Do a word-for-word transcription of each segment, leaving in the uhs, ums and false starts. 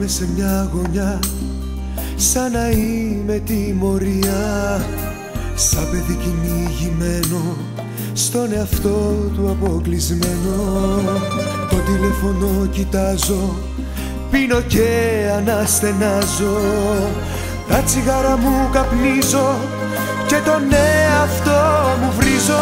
Στέκομαι σε μια γωνιά σαν να είμαι τιμωρία, σαν παιδί κυνηγημένο στον εαυτό του αποκλεισμένο. Το τηλέφωνο κοιτάζω, πίνω και αναστενάζω, τα τσιγάρα μου καπνίζω και τον εαυτό μου βρίζω.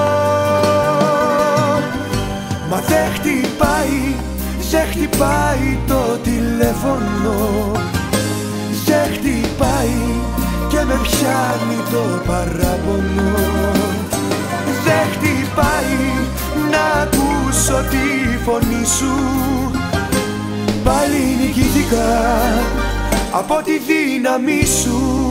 Μα δεν χτυπάει, δεν χτυπάει το τηλέφωνο, δεν χτυπάει και με πιάνει το παράπονο. Δεν χτυπάει να ακούσω τη φωνή σου, πάλι νικήθηκα από τη δύναμη σου.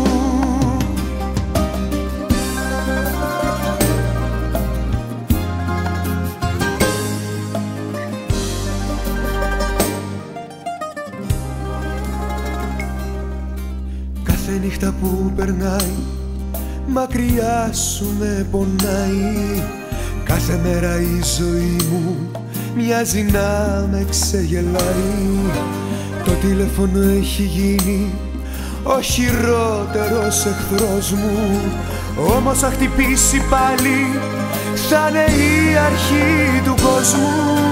Κάθε νύχτα που περνάει μακριά σου με πονάει, κάθε μέρα η ζωή μου μοιάζει να με ξεγελάει. Το τηλέφωνο έχει γίνει ο χειρότερος εχθρός μου, όμως θα χτυπήσει πάλι, θα είναι η αρχή του κόσμου.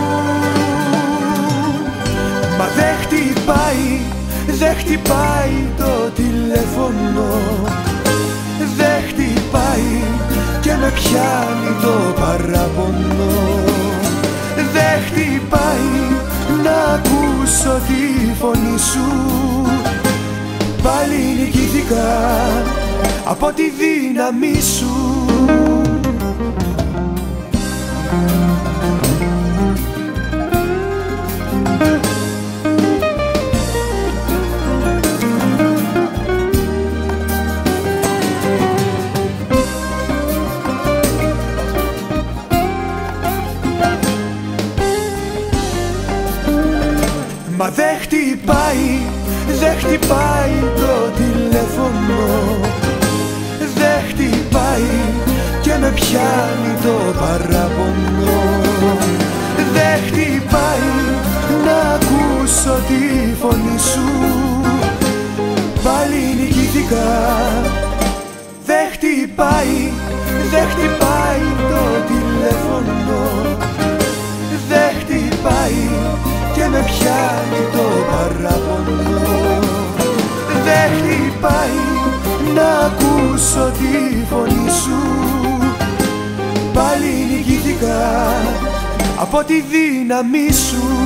Μα δεν χτυπάει, δεν χτυπάει το τηλέφωνο, δεν χτυπάει και με πιάνει το παράπονο. Δεν χτυπάει να ακούσω τη φωνή σου, πάλι νικήθηκα από τη δύναμη σου. Μα δεν χτυπάει, δεν χτυπάει το τηλέφωνο, δεν χτυπάει και με πιάνει το παράπονο. Δεν χτυπάει να ακούσω τη φωνή σου, πάλι νικήθηκα. Δεν χτυπάει, δεν χτυπάει το τηλέφωνο, δεν χτυπάει και με πιάνει το παράπονο. Δεν χτυπάει να ακούσω τη φωνή σου, πάλι νικήθηκα από τη δύναμη σου.